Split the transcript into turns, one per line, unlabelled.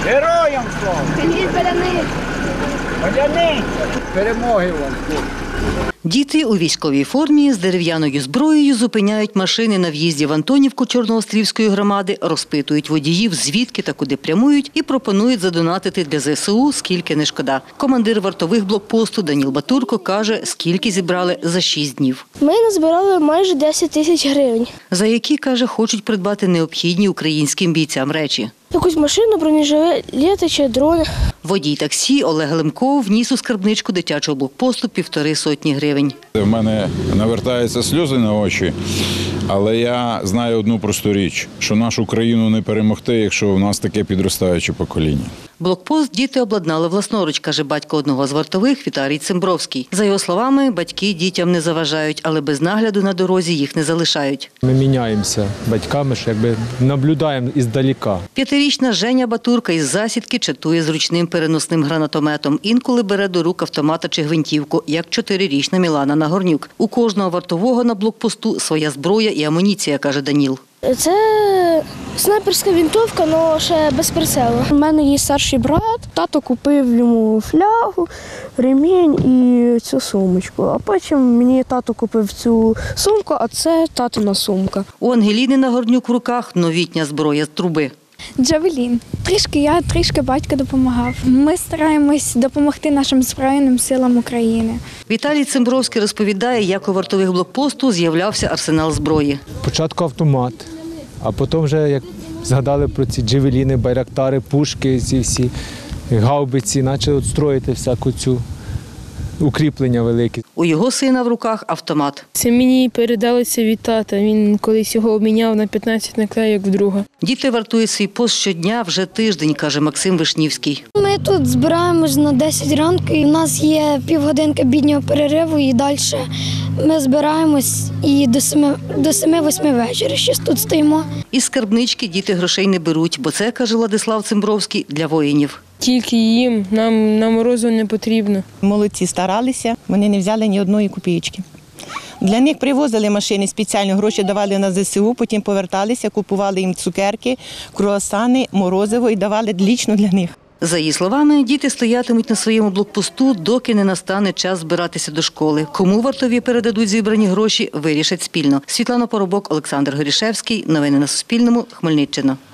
Героям слава! Перемоги вам!
Діти у військовій формі з дерев'яною зброєю зупиняють машини на в'їзді в Антонівку Чорноострівської громади, розпитують водіїв, звідки та куди прямують, і пропонують задонатити для ЗСУ, скільки не шкода. Командир вартових блокпосту Даніл Батурко каже, скільки зібрали за 6 днів.
Ми назбирали майже 10 тисяч гривень.
За які, каже, хочуть придбати необхідні українським бійцям речі.
Якусь машину, бронежилети чи дрони.
Водій таксі Олег Лемков вніс у скарбничку дитячого блокпосту 150 гривень.
У мене навертаються сльози на очі, але я знаю одну просту річ, що нашу країну не перемогти, якщо у нас таке підростаюче покоління.
Блокпост діти обладнали власноруч, каже батько одного з вартових Віталій Цимбровський. За його словами, батьки дітям не заважають, але без нагляду на дорозі їх не залишають.
Ми міняємося батьками, що якби наблюдаємо іздаліка.
5-річна Женя Батурка із засідки чатує зручним переносним гранатометом. Інколи бере до рук автомата чи гвинтівку, як 4-річна Мілана Нагорнюк. У кожного вартового на блокпосту своя зброя і амуніція, каже Даніл.
Це снайперська винтовка, але ще без прицелу. У мене є старший брат, тато купив йому флягу, ремінь і цю сумочку. А потім мені тато купив цю сумку, а це татина сумка.
У Ангеліни Нагорнюк в руках новітня зброя з труби.
Джавелін. Трішки я, трішки батько допомагав. Ми стараємось допомогти нашим Збройним силам України.
Віталій Цимбровський розповідає, як у вартових блокпосту з'являвся арсенал зброї.
Спочатку автомат, а потім вже як згадали про ці джавеліни, байрактари, пушки, ці всі гаубиці, почали строїти всяку цю укріплення великі.
У його сина в руках автомат.
Це мені передалося від тата. Він колись його обміняв на 15 наклейок вдруге.
Діти вартують свій пост щодня вже тиждень, каже Максим Вишнівський.
Ми тут збираємось на 10 ранку, і в нас є півгодинки біднього перериву, і далі ми збираємось і до 7-8 вечора ще тут стоїмо.
Із скарбнички діти грошей не беруть, бо це, каже Владислав Цимбровський, для воїнів.
Тільки їм, нам на морозу не потрібно.
Молодці старалися, вони не взяли ні одної копійки. Для них привозили машини, спеціально гроші давали на ЗСУ, потім поверталися, купували їм цукерки, круасани, морозиво і давали лічно для них.
За її словами, діти стоятимуть на своєму блокпосту, доки не настане час збиратися до школи. Кому вартові передадуть зібрані гроші, вирішать спільно. Світлана Поробок, Олександр Горішевський. Новини на Суспільному. Хмельниччина.